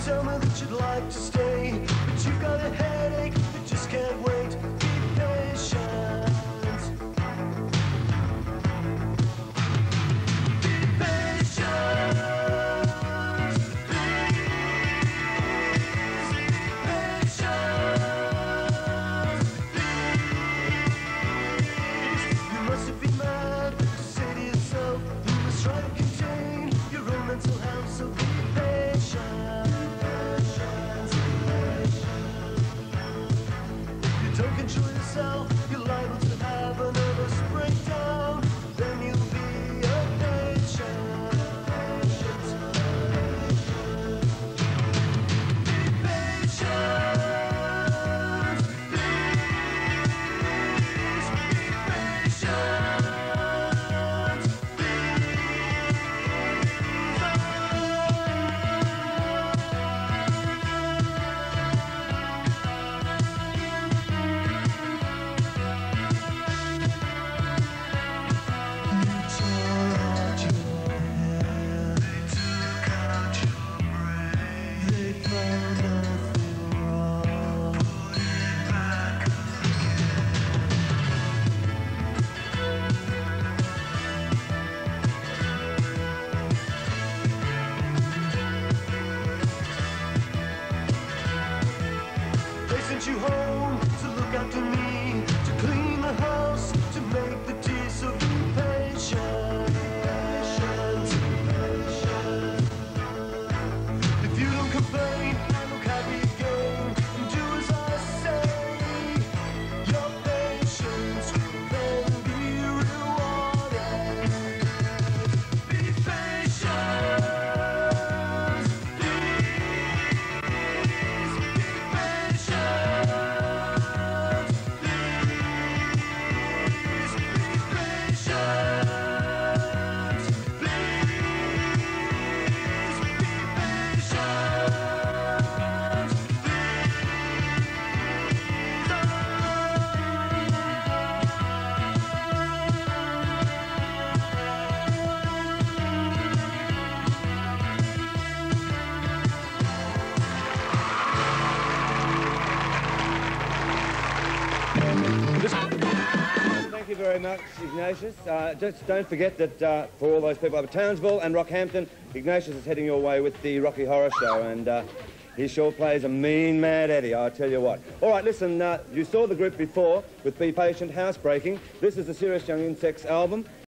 tell me that you'd like to stay, but you've got a headache, you just can't wait. Be patient. Be patient. Please be patient. Please. You mustn't be mad to say to yourself, you must try to contain your own mental health, so be patient. If you don't control yourself, you're liable to have a nervous breakdown. Then you'll be a patient. Be patient. Please be patient. They sent you home to look after me, to clean the house, to make the tea, so be patient. If you don't complain, look happy again, and do as I say, your patience will then be rewarded. Be patient. Please be patient. Please be patient. Please be Thank you very much, Ignatius. Just don't forget that for all those people over Townsville and Rockhampton, Ignatius is heading your way with the Rocky Horror Show, and he sure plays a mean mad Eddie, I tell you what. All right, listen, you saw the group before with Be Patient, Housebreaking. This is the Serious Young Insects album.